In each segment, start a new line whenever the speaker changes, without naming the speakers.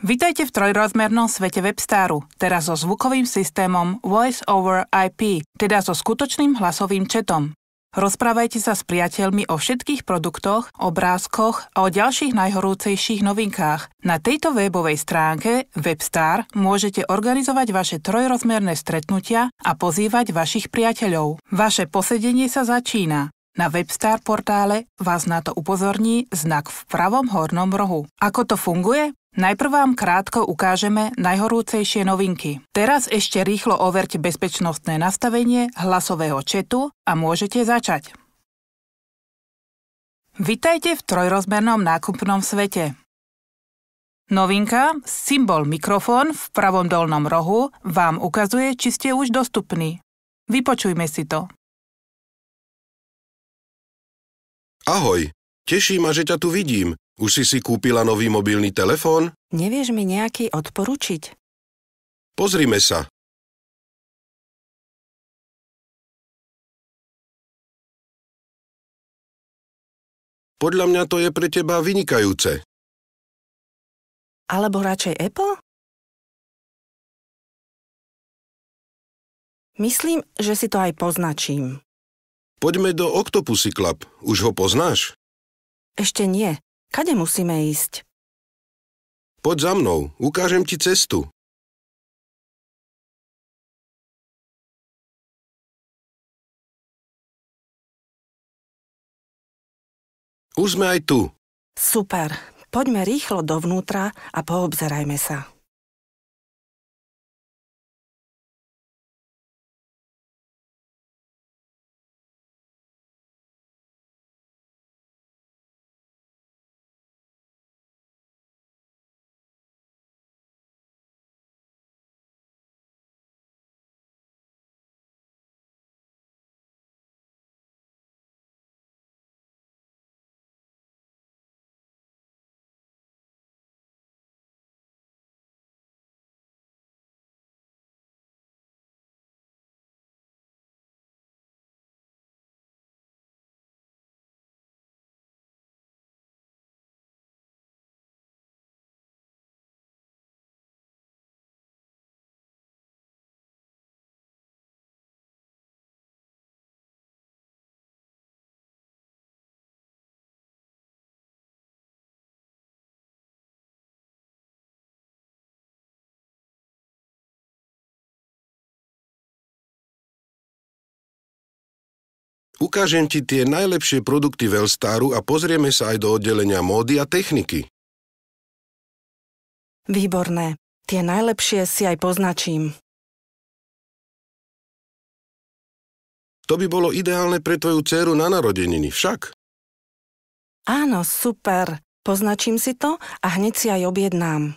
Vitajte v trojrozmernom svete Webstaru, teraz so zvukovým systémom Voice over IP, teda so skutočným hlasovým chatom. Rozprávajte sa s priateľmi o všetkých produktoch, obrázkoch a o ďalších najhorúcejších novinkách. Na tejto webovej stránke Webstar môžete organizovať vaše trojrozmerné stretnutia a pozývať vašich priateľov. Vaše posedenie sa začína. Na Webstar portále vás na to upozorní znak v pravom hornom rohu. Ako to funguje? Najprv vám krátko ukážeme najhorúcejšie novinky. Teraz ešte rýchlo overte bezpečnostné nastavenie hlasového chatu a môžete začať. Vitajte v trojrozmernom nákupnom svete. Novinka, symbol mikrofón v pravom dolnom rohu vám ukazuje, či ste už dostupní. Vypočujme si to.
Ahoj, teší ma, že ťa tu vidím. Už si kúpila nový mobilný telefón?
Nevieš mi nejaký odporučiť?
Pozrime sa. Podľa mňa to je pre teba vynikajúce.
Alebo radšej Apple? Myslím, že si to aj poznačím.
Poďme do Octopussy Club. Už ho poznáš?
Ešte nie. Kade musíme ísť?
Poď za mnou, ukážem ti cestu. Už sme aj tu.
Super. Poďme rýchlo dovnútra a poobzerajme sa.
Ukážem ti tie najlepšie produkty Wellstaru a pozrieme sa aj do oddelenia módy a techniky.
Výborné. Tie najlepšie si aj poznačím.
To by bolo ideálne pre tvoju dcéru na narodeniny, však?
Áno, super. Poznačím si to a hneď si aj objednám.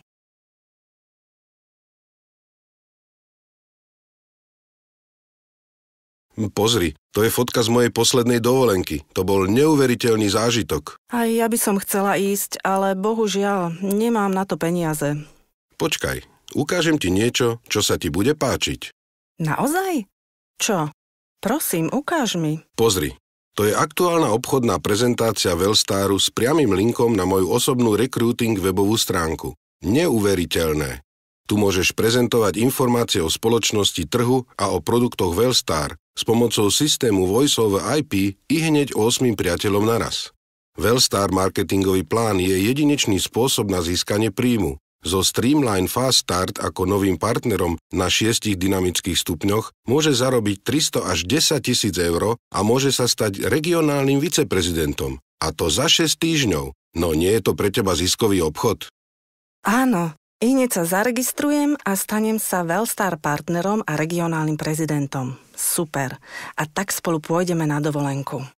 Pozri, to je fotka z mojej poslednej dovolenky. To bol neuveriteľný zážitok.
Aj ja by som chcela ísť, ale bohužiaľ, nemám na to peniaze.
Počkaj, ukážem ti niečo, čo sa ti bude páčiť.
Naozaj? Čo? Prosím, ukáž mi.
Pozri, to je aktuálna obchodná prezentácia Wellstaru s priamym linkom na moju osobnú recruiting webovú stránku. Neuveriteľné. Tu môžeš prezentovať informácie o spoločnosti, trhu a o produktoch Wellstar s pomocou systému Voice over IP i hneď 8 priateľom naraz. Wellstar marketingový plán je jedinečný spôsob na získanie príjmu. So Streamline Fast Start ako novým partnerom na 6 dynamických stupňoch môže zarobiť 300 až 10 000 eur a môže sa stať regionálnym viceprezidentom. A to za 6 týždňov. No nie je to pre teba ziskový obchod?
Áno. Hneď sa zaregistrujem a stanem sa Wellstar partnerom a regionálnym prezidentom. Super. A tak spolu pôjdeme na dovolenku.